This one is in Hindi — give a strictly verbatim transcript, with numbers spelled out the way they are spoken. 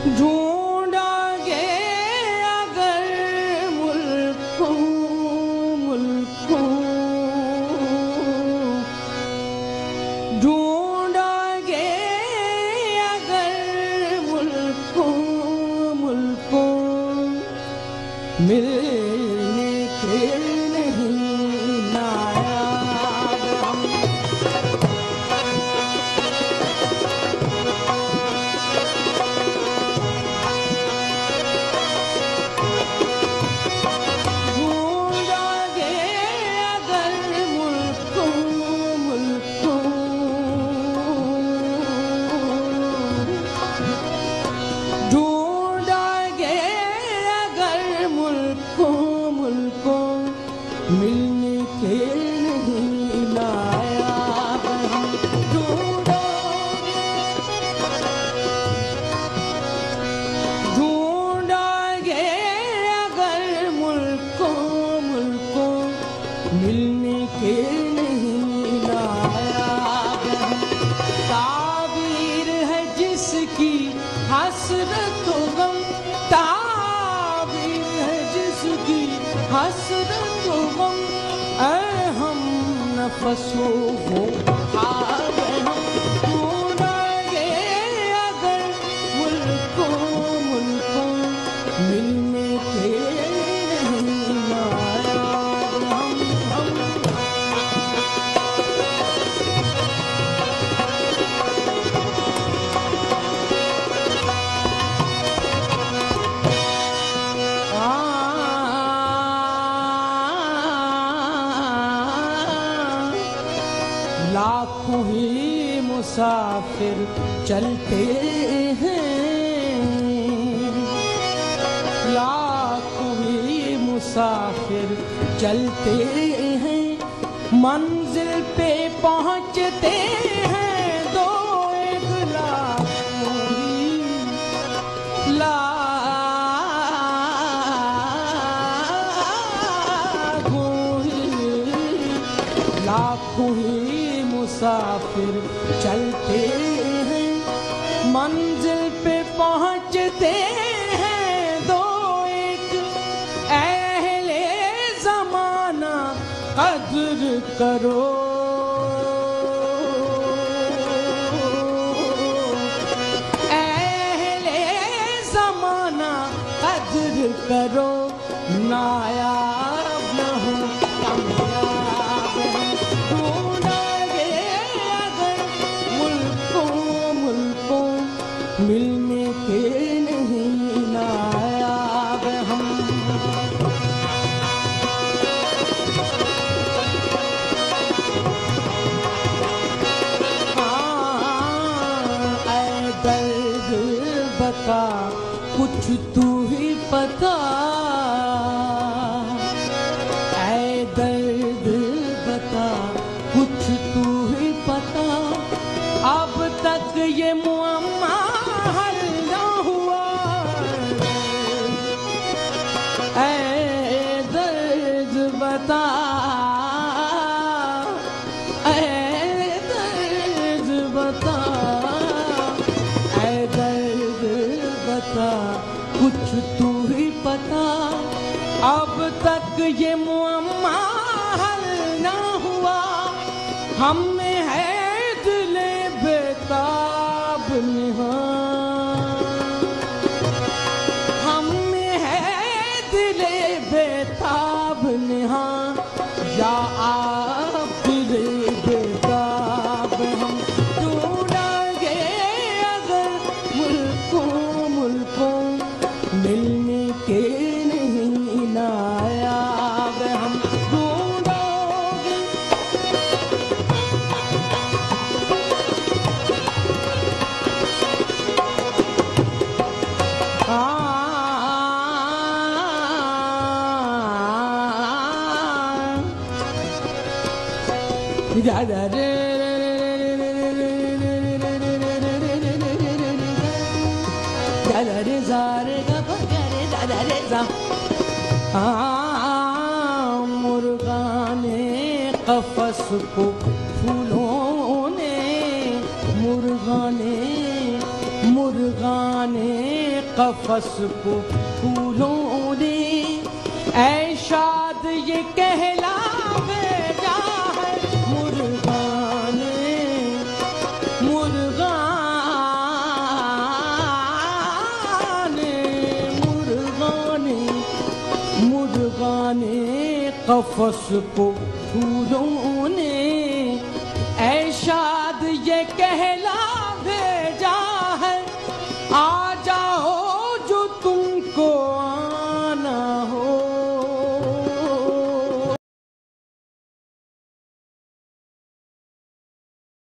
ढूंढागे अगर मुल्क मुल्क ढूंढागे अगर मुल्क मुल्क मिलने के नहीं नायाब हम ढूंढागे अगर मुल्क मुल्क ढूंढागे अगर मुल्क मुल्क मिलने के नहीं नायाब हम ढूंढोगे ढूंढागे अगर मुल्क मुल्क मिलने के नहीं नायाब हम ताबीर है जिसकी हसरत गम ताबीर है जिसकी हसरत गम ऐ हम नफसो हो हार हम ढूंढागे अगर मुल्क मुल्क मिलने के नहीं नायाब हम हम लाखों ही मुसाफिर चलते हैं लाखों ही मुसाफिर चलते हैं मंजिल पे पहुंचते हैं दो एक लाखों ही लाखों ही लाखों ही मुसाफिर चलते हैं मंजिल पे पहुंचते हैं दो एक अहले ज़माना कद्र करो अहले ज़माना कद्र करो नायाब न हो कामयाब हम ढूंढागे अगर मुल्क मुल्क मिलने के नहीं नायाब हम ऐ दर्द बता कुछ तू ही पता ऐ दर्द बता कुछ तू ही पता अब तक ये मुअम्मा हल न हुआ ऐ दर्द बता ऐ दर्द बता ऐ दर्द बता कुछ तू ही पता अब तक ये मुअम्मा हल न हुआ हम में है दिले बेताब निहां हम में है दिले बेताब निहां या आप दिले बेताब हम ढूंढागे अगर मुल्कों मुल्कों मिलने के नहीं नायाब हम ढूंढोगे दादा रे दादा रे जा रे गा रे दादा रे जा मुर्गा ने कफस को फूलों ने मुर्गा ने मुर्गा मुर्गाने कफस को फूलों ने ऐ शाद ये कहलावेगा है मुर्गाने मुर्गाने मुर्गाने मुर्गाने कफस को फूलों ने ऐ शाद ये कहला